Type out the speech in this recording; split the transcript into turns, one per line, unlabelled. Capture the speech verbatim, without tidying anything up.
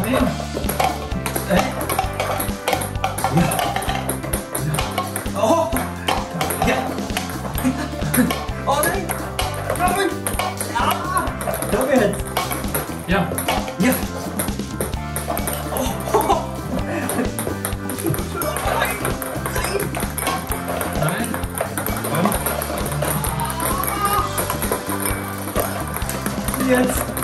Nein. Äh? Ja. Ja. Oh. Ja. Oh nein. Komm. Ja. Komm jetzt.
Ja.
Ja. Oh. Oh.
Nein. Komm.
Jetzt.